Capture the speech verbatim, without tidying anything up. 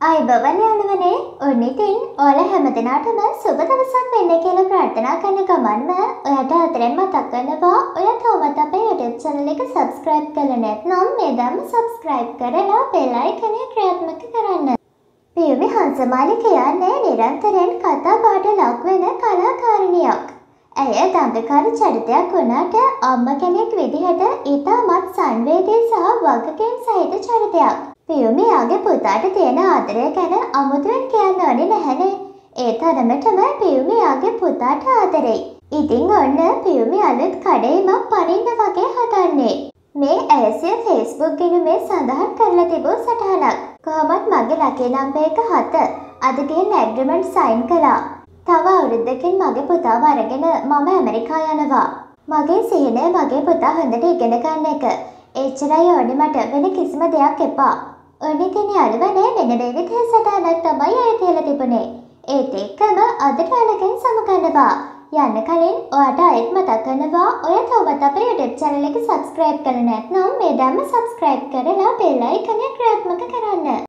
අයිබෝවන් යාළුවනේ ඔන්න ඉතින් ඔයාලා හැමදෙනාටම සුබ දවසක් වෙන්න කියලා ප්‍රාර්ථනා කරන ගමන්ම ඔයාට අතරෙන් මතක් කරනවා ඔයා තවමත් අපේ YouTube channel එක subscribe කරලා නැත්නම් මේ දැන්ම subscribe කරලා bell icon එක ක්‍රියාත්මක කරන්න. පියුමි හංසමාලි කියන්නේ නිරන්තරයෙන් කතා බහට ලක් වෙන කලාකාරිනියක්. ඇය දඟකාර චරිතයක් වුණාට අම්මා කෙනෙක් විදිහට ඉතාමත් සංවේදී සහ වගකීම් සහිත චරිතයක්. පියුමියාගේ පුතාට තියෙන ආදරය ගැන අමුතුවෙන් කියන්න ඕනේ නැහැනේ. ඒ තරමටම පියුමියාගේ පුතාට ආදරෙයි. ඉතින් ඔන්න පියුමි අලුත් කඩේමක් පනින්න වගේ හදන්නේ. මේ ඇයසිය Facebook ගිණුමේ සඳහන් කරලා තිබූ සටහනක්. කොහොමත් මගේ ලකී නම්බර් එක හත. අද ගිහින් ඇග්‍රීමන්ට් සයින් කළා. තව අවුරුද්දකින් මගේ පුතාව අරගෙන මම ඇමරිකා යනවා. මගේ සිහිනය මගේ පුතා හොඳට ඉගෙන ගන්න එක. එච්චරයි ඕනේ මට, වෙන කිසිම දෙයක් එපා. ඔන්න ඉතින් යාළුවනේ මෙන්න මේ විදිහේ සටහනක් තමයි අය තියලා තිබුණේ. ඒත් එක්කම අදට ඔයාලගෙන් සමුගන්නවා. යන්න කලින් ඔයාට ආයෙත් මතක් කරනවා ඔයා තවමත් අපේ YouTube channel එක subscribe කරලා නැත්නම් මේ දැන්ම subscribe කරලා bell icon එක ක්‍රියාත්මක කරන්න.